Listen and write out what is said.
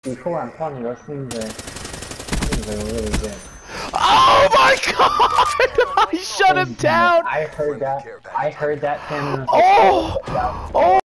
Before I'm telling you, those things are really good. Oh my god! I shut him down! I heard that, Tim. Oh! Oh!